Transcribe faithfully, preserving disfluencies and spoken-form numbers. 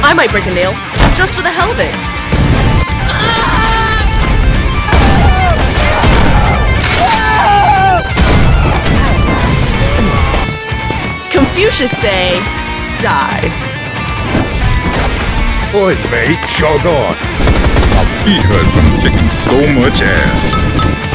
I might break a nail, just for the hell of it. Confucius say, die. Oi, mate, jog on. He heard from kicking so much ass.